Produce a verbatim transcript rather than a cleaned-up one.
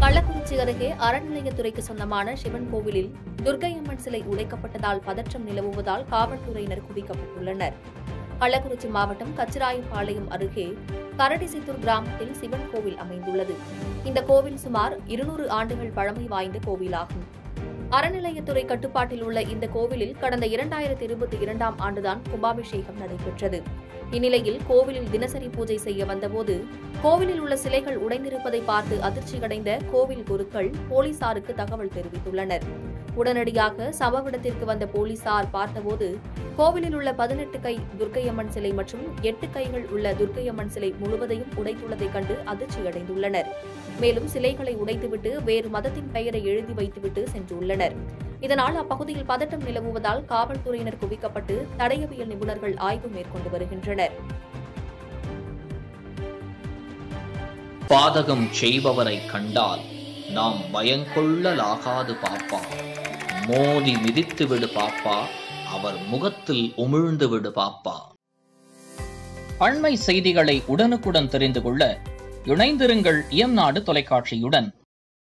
கள்ளக்குறிச்சி அருகே அறநிலையத்துறைக்கு சொந்தமான சிவன் கோவிலில் துர்க்கையம்மன் சிலை உடைக்கப்பட்டதால் பதற்றம் நிலவுவதால் காவல்துறையினர் குவிக்கப்பட்டுள்ளனர். கள்ளக்குறிச்சி மாவட்டம் கச்சிராயபாளையம் அருகே கரடிசித்தூர் கிராமத்தில் சிவன் கோவில் அமைந்துள்ளது. இந்த கோவில் சுமார் இருநூறு ஆண்டுகள் பழமை வாய்ந்த கோவிலாகும். அறநிலையத்துறை கட்டுப்பாட்டில் உள்ள இந்த கோவிலில் கடந்த இரண்டாயிரத்தி இருபத்தி இரண்டாம் ஆண்டுதான் கும்பாபிஷேகம் நடைபெற்றது. இந்நிலையில் கோவிலில் தினசரி பூஜை செய்ய வந்தபோது கோவிலில் உள்ள சிலைகள் உடைந்திருப்பதை பார்த்து அதிர்ச்சியடைந்த கோவில் குருக்கள் போலீசாருக்கு தகவல் தெரிவித்துள்ளனர். உடனடியாக சம்பவ இடத்திற்கு வந்த போலீசார் பார்த்தபோது கோவிலில் உள்ள பதினெட்டு கை துர்க்கையம்மன் சிலை மற்றும் எட்டு கைகள் உள்ள துர்க்கையம்மன் சிலை முழுவதையும் உடைத்துள்ளதைக் கண்டு அதிர்ச்சியடைந்துள்ளனர். மேலும் சிலைகளை உடைத்துவிட்டு வேறு மதத்தின் பெயரை எழுதி வைத்துவிட்டு சென்றுள்ளனர். இதனால் அப்பகுதியில் பதட்டம் நிலவுவதால் காவல்துறையினர் குவிக்கப்பட்டு தடயவியல் நிபுணர்கள் ஆய்வு மேற்கொண்டு வருகின்றனர். பாதகம் செய்பவரை கண்டால் நாம் பயங்கொள்ளலாகாது பாப்பா, மோதி மிதித்து விடு பாப்பா, அவர் முகத்தில் உமிழ்ந்து விடு பாப்பா. அண்மை செய்திகளை உடனுக்குடன் தெரிந்து கொள்ள இணைந்திருங்கள் எம் நாடு தொலைக்காட்சியுடன்.